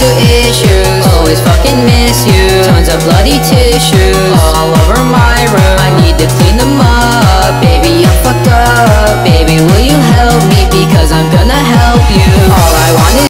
to issues. Always fucking miss you. Tons of bloody tissues all over my room. I need to clean them up. Baby, I'm fucked up. Baby, will you help me? Because I'm gonna help you.